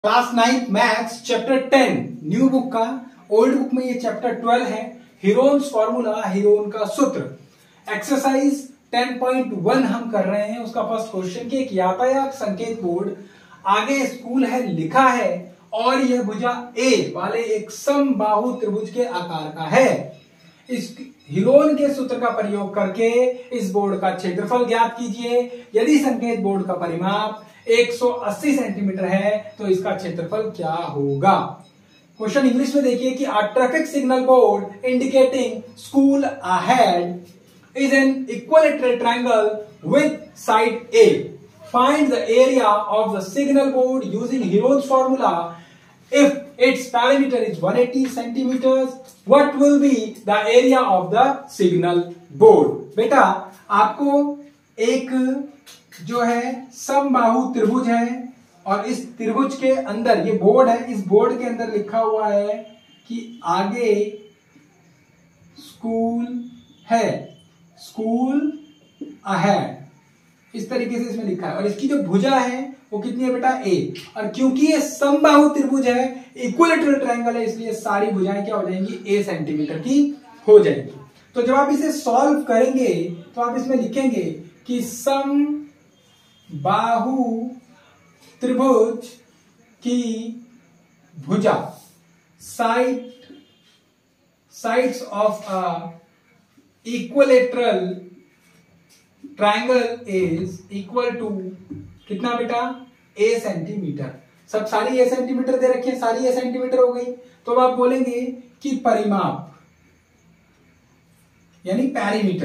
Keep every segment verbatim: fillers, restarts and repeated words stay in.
Class ninth maths chapter ten new book का। Old book में ये चैप्टर ट्वेल्व है, हीरोन्स फॉर्मूला, हीरोन का सूत्र। एक्सरसाइज टेन पॉइंट वन हम कर रहे हैं। उसका फर्स्ट क्वेश्चन कि एक यातायात संकेत बोर्ड आगे स्कूल है लिखा है और यह भुजा ए वाले एक समबाहु त्रिभुज के आकार का है। इस हीरोन के सूत्र का प्रयोग करके इस बोर्ड का क्षेत्रफल ज्ञात कीजिए। यदि संकेत बोर्ड का परिमाप एक सौ अस्सी सेंटीमीटर है तो इसका क्षेत्रफल क्या होगा। क्वेश्चन इंग्लिश में देखिए कि a traffic signal board indicating school ahead is an equilateral triangle with side a. Find the area of the signal board using Heron's formula. If its perimeter is one hundred eighty centimeters, what will be the area of the signal board? बेटा आपको एक जो है समबाहु त्रिभुज है और इस त्रिभुज के अंदर ये बोर्ड है। इस बोर्ड के अंदर लिखा हुआ है कि आगे स्कूल है, स्कूल अहेड, इस तरीके से इसमें लिखा है। और इसकी जो भुजा है वो कितनी है बेटा ए। और क्योंकि ये समबाहु त्रिभुज है, इक्विलेटरल ट्रायंगल है, इसलिए सारी भुजाएं क्या हो जाएंगी, ए सेंटीमीटर की हो जाएंगी। तो जब आप इसे सॉल्व करेंगे तो आप इसमें लिखेंगे कि समबाहु त्रिभुज की भुजा, side sides of a equilateral triangle is equal to कितना बेटा, ए सेंटीमीटर। सब सारी ए सेंटीमीटर दे रखी है, सारी ए सेंटीमीटर हो गई। तो अब आप बोलेंगे कि परिमाप यानी पैरीमीटर।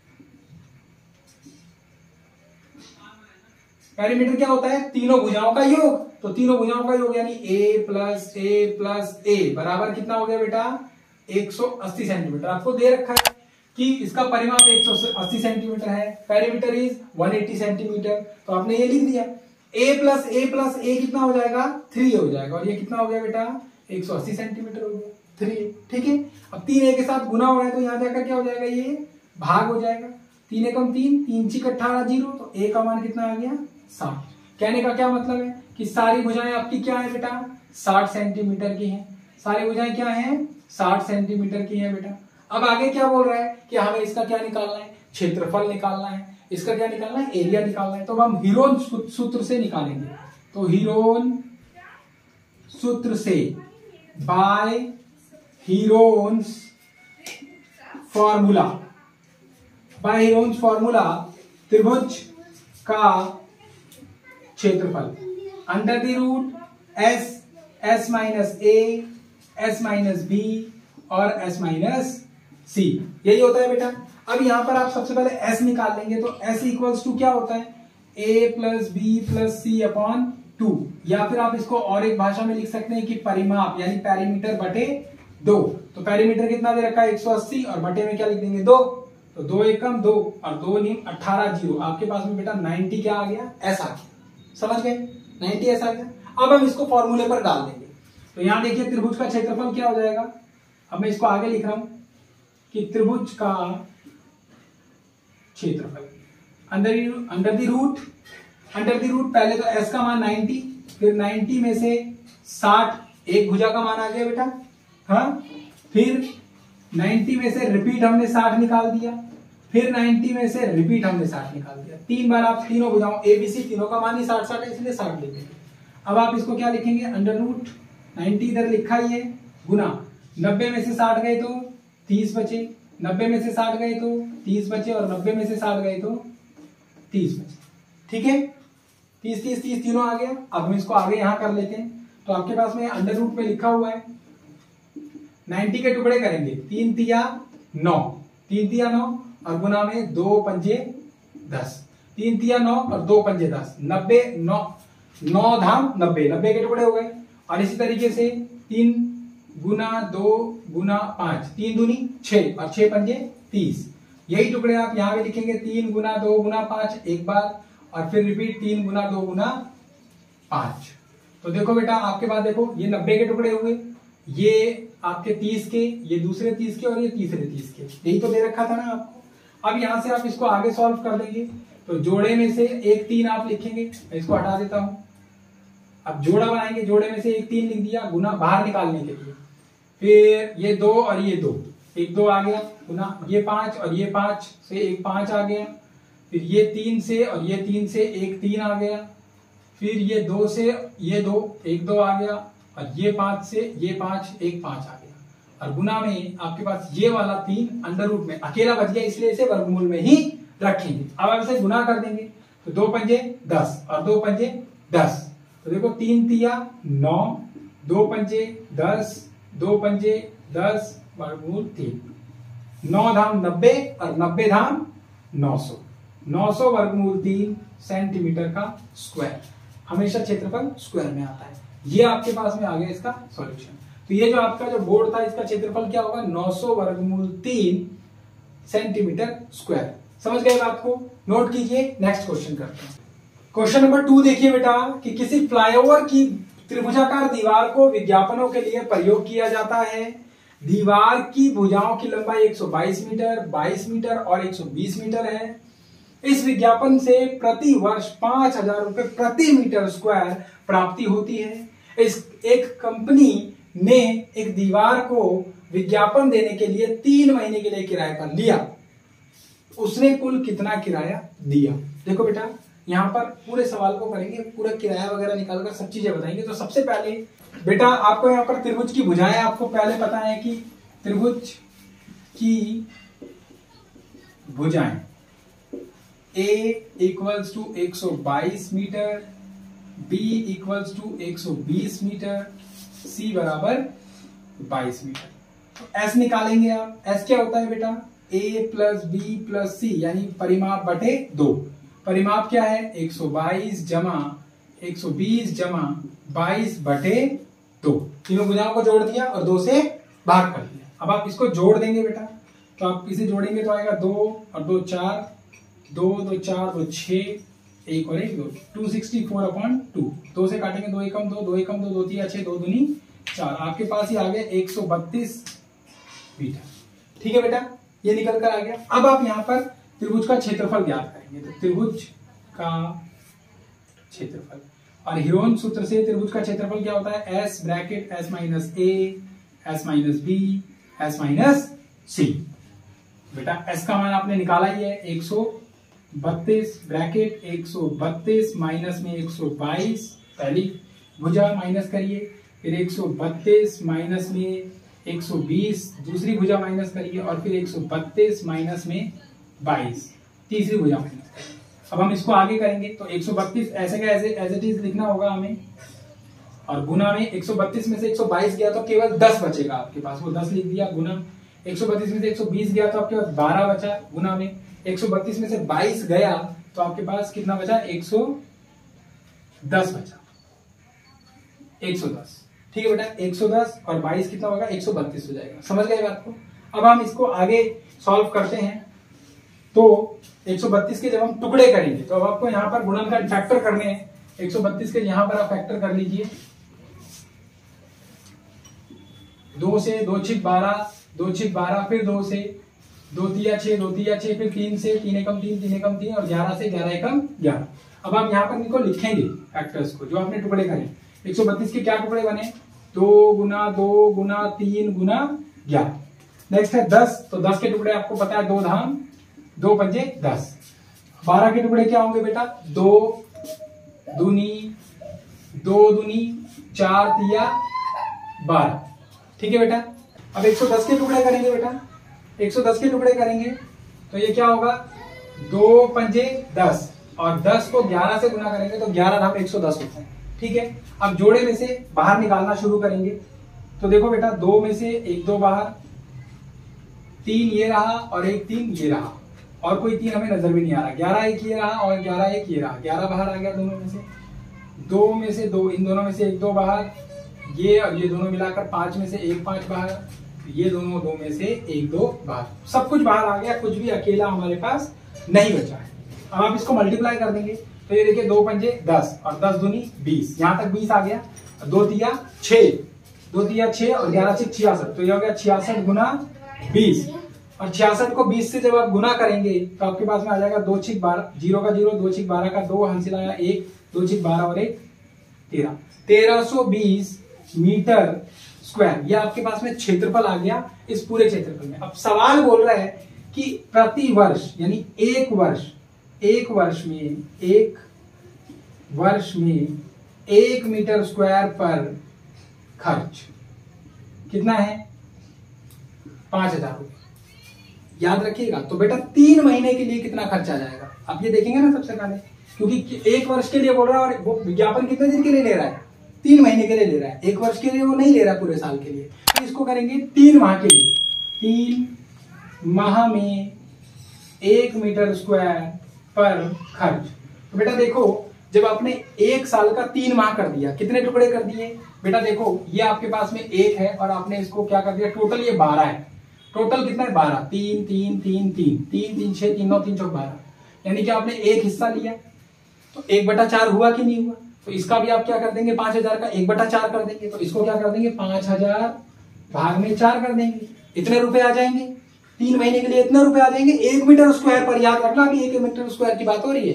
पैरीमीटर क्या होता है, तीनों भुजाओं का योग। तो तीनों भुजाओं का योग यानी ए प्लस ए प्लस ए बराबर कितना हो गया बेटा, एक सौ अस्सी सेंटीमीटर। आपको दे रखा है कि इसका परिमाप एक सौ अस्सी सेंटीमीटर है, पेरीमीटर इज एक सौ अस्सी सेंटीमीटर। तो आपने ये लिख दिया, a plus a plus a कितना हो जाएगा, थ्री हो जाएगा। और ये कितना हो गया बेटा, एक सौ अस्सी सेंटीमीटर हो गया, थ्री। ठीक है, अब तीन ए के साथ गुना हो रहा है तो यहां जाकर क्या हो जाएगा, ये भाग हो जाएगा। तीन एकम तीन, तीन छीक अठारह, जीरो। तो ए का मान कितना आ गया, साठ। कहने का क्या मतलब है कि सारी भुजाएं आपकी क्या है बेटा, साठ सेंटीमीटर की है। सारी भुजाएं क्या है, साठ सेंटीमीटर की है बेटा। अब आगे क्या बोल रहा है कि हमें इसका क्या निकालना है, क्षेत्रफल निकालना है। इसका क्या निकालना है, एरिया निकालना है। तो अब हम हीरोन सूत्र से निकालेंगे। तो हीरोन सूत्र से, by Heron's formula, by Heron's formula त्रिभुज का क्षेत्रफल under the root s, s minus a, s minus b और एस माइनस सी, यही होता है बेटा। अब यहां पर आप सबसे पहले s निकाल लेंगे। तो s इक्वल्स टू क्या होता है, a plus b plus c upon two. या फिर आप इसको और एक भाषा में लिख सकते हैं कि परिमाप यानी पैरीमीटर बटे दो। तो पैरीमीटर कितना दे रखा है, एक सौ अस्सी, और बटे में क्या लिख देंगे, दो। तो दो एकम दो और दो नीम अठारह, जीरो। आपके पास में बेटा नाइन्टी क्या आ गया, s आ गया। समझ गए, नाइन्टी s आ गया। अब हम इसको फॉर्मूले पर डाल देंगे। तो यहां देखिए त्रिभुज का क्षेत्रफल क्या हो जाएगा। अब मैं इसको आगे लिख रहा हूं कि त्रिभुज का क्षेत्रफल under under the root, under the root पहले तो s का मान नाइन्टी, फिर नाइन्टी में से साठ, एक भुजा का मान आ गया बेटा। हाँ, फिर नाइन्टी में से रिपीट हमने साठ निकाल दिया, फिर नाइन्टी में से रिपीट हमने साठ निकाल दिया। तीन बार आप तीनों भुजाओं ए बी सी तीनों का मान ही साठ साठ है, इसलिए साठ लिखेंगे। अब आप इसको क्या लिखेंगे, अंडर रूट नाइन्टी इधर लिखा ही है, गुना नब्बे में से साठ गए तो तीस बचे, नब्बे में से साठ गए तो तीस बचे, और नब्बे में से साठ गए तो तीस बचे। ठीक है, तीस तीस तीस तीनों आ गया। अब हम इसको आगे यहां कर लेते हैं। तो आपके पास में अंडर रूट में लिखा हुआ है, नाइन्टी के टुकड़े करेंगे, तीन तिया नौ, तीन तिया नौ और गुना में दो पंजे दस, तीन तिया नौ और दो पंजे दस, नब्बे, नौ नौ धाम नब्बे, नब्बे के टुकड़े हो गए। और इसी तरीके से तीन गुना दो गुना पांच, तीन दूनी छह और छह पंजे तीस। यही टुकड़े आप यहां पे लिखेंगे, तीन गुना दो गुना पांच एक बार, और फिर रिपीट तीन गुना दो गुना पांच। तो देखो बेटा आपके पास देखो ये नब्बे के टुकड़े हुए, ये आपके तीस के, ये दूसरे तीस के और ये तीसरे तीस के। यही तो दे रखा था ना आपको। अब यहां से आप इसको आगे सॉल्व कर देंगे। तो जोड़े में से एक तीन आप लिखेंगे, मैं इसको हटा देता हूं। अब जोड़ा बनाएंगे, जोड़े में से एक तीन लिख दिया गुना बाहर निकालने के लिए, फिर ये दो और ये दो, एक दो आ गया गुना, ये पांच और ये पांच से एक पांच आ गया, फिर ये तीन से और ये तीन से एक तीन आ गया, फिर ये दो से ये दो एक दो आ गया, और ये पांच से ये पांच एक पांच आ गया, और गुना में आपके पास ये वाला तीन अंडर रूट में अकेला बच गया, इसलिए इसे वर्गमूल में ही रखेंगे। अब आप इसे गुना कर देंगे तो दो पंजे दस और दो पंजे दस, तो देखो तीन तिया नौ, दो पंजे दस, दो पंजे दस, वर्गमूल तीन, नौ धाम नब्बे और नब्बे धाम नौ सौ, नौ सौ वर्गमूल तीन सेंटीमीटर का स्क्वायर, हमेशा क्षेत्रफल स्क्वायर में आता है। ये आपके पास में आ गया इसका सॉल्यूशन। तो ये जो आपका जो बोर्ड था इसका क्षेत्रफल क्या होगा, नौ सौ वर्गमूल तीन सेंटीमीटर स्क्वायर। समझ गए बात को, नोट कीजिए। नेक्स्ट क्वेश्चन करते हैं। क्वेश्चन नंबर टू देखिए बेटा कि किसी फ्लाईओवर की त्रिभुजाकार दीवार को विज्ञापनों के लिए प्रयोग किया जाता है। दीवार की भुजाओं की लंबाई एक सौ बाईस मीटर, बाईस मीटर और एक सौ बीस मीटर है। इस विज्ञापन से प्रति वर्ष पांच हजार रुपए प्रति मीटर स्क्वायर प्राप्ति होती है। इस एक कंपनी ने एक दीवार को विज्ञापन देने के लिए तीन महीने के लिए किराए पर लिया, उसने कुल कितना किराया दिया। देखो बेटा यहाँ पर पूरे सवाल को करेंगे, पूरा किराया वगैरह निकालकर सब चीजें बताएंगे। तो सबसे पहले बेटा आपको यहाँ पर त्रिभुज की भुजाएं आपको पहले पता है कि त्रिभुज की भुजाएं A इक्वल्स टू एक सौ बाईस मीटर, B इक्वल्स टू एक सौ बीस मीटर, C बराबर बाईस मीटर। तो S निकालेंगे आप। S क्या होता है बेटा, A plus b plus c यानी परिमाप बटे दो। परिमाप क्या है, एक सौ बाईस जमा एक सौ बीस जमा बाईस बटे दो। तीनों भुजाओं को जोड़ दिया और दो से भाग कर दिया। अब आप इसको जोड़ देंगे बेटा, तो आप इसे जोड़ेंगे तो आएगा दो और दो चार, दो दो चार दो छह, एक और एक दो, two sixty four upon two. दो से काटेंगे दो एकम दो, दो एकम दो, दो तिया छह, दो दूनी चार। आपके पास ही आ गया एक सौ बत्तीस मीटर। ठीक है बेटा, ये निकल कर आ गया। अब आप यहाँ पर त्रिभुज का क्षेत्रफल ज्ञात करेंगे। तो त्रिभुज का क्षेत्रफल, और हीरोन सूत्र से त्रिभुज का क्षेत्रफल क्या होता है, s bracket s minus a, s minus b, s minus c. बेटा एस का मान आपने निकाला ही है, एक सौ बत्तीस ब्रैकेट एक सौ बत्तीस माइनस में एक सौ बाईस, पहली भुजा माइनस करिए, फिर एक सौ बत्तीस माइनस में एक सौ बीस, दूसरी भुजा माइनस करिए, और फिर एक सौ बत्तीस माइनस में बाईस, तीसरी भुजा माइनस करिए। अब हम इसको आगे करेंगे तो एक सौ बत्तीस ऐसे का ऐसे एज इट इज लिखना होगा हमें, और गुना में एक सौ बत्तीस में से एक सौ बाईस गया तो केवल दस बचेगा आपके पास, वो दस लिख दिया गुना। एक सौ बत्तीस में से एक सौ बीस गया तो आपके पास बारह बचा गुना में। एक सौ बत्तीस में से बाईस गया तो आपके पास कितना बचा, एक सौ दस बचा, एक सौ दस। ठीक है बेटा, एक सौ दस और बाईस कितना होगा, एक सौ बत्तीस हो जाएगा। समझ गए बात को। अब हम इसको आगे सॉल्व करते हैं। तो एक सौ बत्तीस के जब हम टुकड़े करेंगे तो अब आपको यहाँ पर गुणनखंड फैक्टर करने हैं। एक सौ बत्तीस के यहाँ पर आप फैक्टर कर लीजिए, दो से दो छिक बारह, दो छिक बारह, फिर दो से दो तिया छह, दो तिया छह, फिर तीन से तीन एकम तीन, तीन एकम तीन, और ग्यारह से ग्यारह एकम ग्यारह। अब आप यहाँ पर इनको लिखेंगे फैक्टर्स को जो आपने टुकड़े करें। एक सौ बत्तीस के क्या टुकड़े बने, दो गुना दो गुना तीन गुना ग्यारह। नेक्स्ट है दस, तो दस के टुकड़े आपको पता है, दो धाम दो पंजे दस। बारह के टुकड़े क्या होंगे बेटा, दो दूनी दो दूनी चार तिया बारह। ठीक है बेटा। अब एक सौ दस के टुकड़े करेंगे बेटा, एक सौ दस के टुकड़े करेंगे तो ये क्या होगा, दो पंजे दस, और दस को ग्यारह से गुना करेंगे तो ग्यारह धाम एक सौ दस होता है। ठीक है। अब जोड़े में से बाहर निकालना शुरू करेंगे। तो देखो बेटा, दो में से एक दो बाहर, तीन ये रहा और एक तीन ये रहा, और कोई तीन हमें नजर भी नहीं आ रहा। ग्यारह एक ये रहा और ग्यारह एक ये रहा, ग्यारह बाहर आ गया दोनों में से। दो में से दो, इन दोनों में से एक दो बाहर, ये और ये दोनों मिलाकर पांच में से एक पांच बाहर, ये दोनों दो में से एक दो बाहर, सब कुछ बाहर आ गया, कुछ भी अकेला हमारे पास नहीं बचा है। अब आप इसको मल्टीप्लाई कर देंगे तो ये देखिए दो पंजे दस और दस दूनी बीस, यहां तक बीस आ गया। दो तिया छह, दो तिया छह और ग्यारह से छियासठ, तो ये हो गया छियासठ गुना बीस, और छियासठ को बीस से जब आप गुना करेंगे तो आपके पास में आ जाएगा दो छिक बारह, जीरो का जीरो, दो छिक बारह का दो, हासिल आया एक, दो छिक बारह और एक तेरह तेरह सौ बीस मीटर स्क्वायर, ये आपके पास में क्षेत्रफल आ गया इस पूरे क्षेत्रफल में। अब सवाल बोल रहा है कि प्रति वर्ष यानी एक वर्ष एक वर्ष में एक वर्ष में एक मीटर स्क्वायर पर खर्च कितना है? पांच हजार रुपए। याद रखिएगा। तो बेटा तीन महीने के लिए कितना खर्च आ जाएगा आप ये देखेंगे ना सबसे पहले, क्योंकि एक वर्ष के लिए बोल रहा है और वो विज्ञापन कितने दिन के लिए ले रहा है? तीन महीने के लिए ले रहा है, एक वर्ष के लिए वो नहीं ले रहा है, पूरे साल के लिए। तो इसको करेंगे तीन माह के लिए। तीन माह में एक मीटर स्क्वायर पर खर्च। तो बेटा देखो जब आपने एक साल का तीन माह कर दिया, कितने टुकड़े कर दिए बेटा? देखो ये आपके पास में एक है और आपने इसको क्या कर दिया, टोटल ये बारह है। टोटल कितना है? बारह। तीन तीन तीन तीन तीन तीन छह तीन नौ तीन चौक बारह, यानी कि आपने एक हिस्सा लिया तो एक बटा चार हुआ कि नहीं हुआ? तो इसका भी आप क्या कर देंगे, पांच हजार का एक बटा चार कर देंगे। तो इसको क्या कर देंगे, पांच हजार भाग में चार कर देंगे। इतने रुपए आ जाएंगे तीन महीने के लिए, इतने रुपए आ जाएंगे एक मीटर स्क्वायर पर। याद रखना अभी एक मीटर स्क्वायर की बात हो रही है,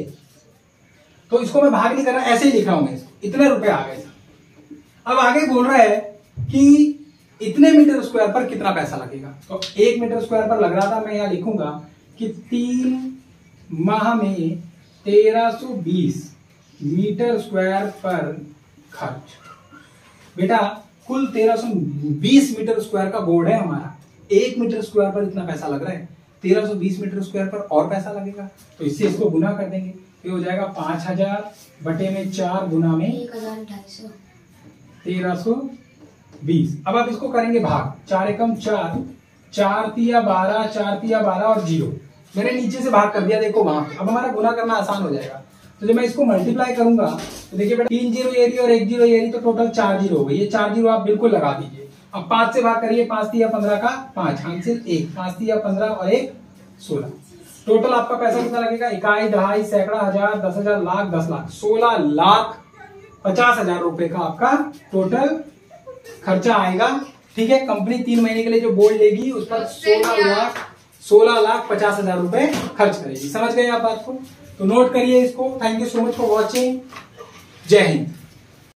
तो इसको मैं भाग नहीं कर रहा, ऐसे ही लिखा हूं मैं इसको। इतने रुपए आ गए। अब आगे बोल रहा है कि इतने मीटर स्क्वायर पर कितना पैसा लगेगा। तो एक मीटर स्क्वायर पर लग रहा था, मैं यहां लिखूंगा कि तीन माह में तेरह सौ बीस मीटर स्क्वायर पर खर्च। बेटा कुल तेरह सौ बीस मीटर स्क्वायर का बोर्ड है हमारा, एक मीटर स्क्वायर पर इतना पैसा लग रहा है, तेरह सौ बीस मीटर स्क्वायर पर और पैसा लगेगा। तो इससे इसको गुना कर देंगे, ये हो जाएगा पांच हजार बटे में चार गुना में एक हजार ढाई सौ तेरह सौ बीस। अब आप इसको करेंगे भाग, चार एकम चार, चार तिया बारह, चार तिया बारह और जीरो मैंने नीचे से भाग कर दिया। देखो वहां अब हमारा गुना करना आसान हो जाएगा। तो जब मैं इसको मल्टीप्लाई करूंगा तो देखिए बेटा तीन जीरो ये रही और एक जीरो ये रही, तो टोटल चार जीरो हो गई। ये चार जीरो आप बिल्कुल लगा दीजिए। अब पांच से भाग करिए, पांच तिया पंद्रह का पांच, आंसर एक, पांच तिया पंद्रह और एक सोलह। टोटल आपका पैसा कितना लगेगा, इकाई दहाई सैकड़ा हजार दस हजार लाख दस लाख सोलह लाख पचास हजार रुपए का आपका टोटल खर्चा आएगा। ठीक है, कंपनी तीन महीने के लिए जो बोर्ड लेगी उस पर सोलह लाख सोलह लाख पचास हजार रुपए खर्च करेगी। समझ गए आप बात को? तो नोट करिए इसको। Thank you so much for watching. Jai Hind.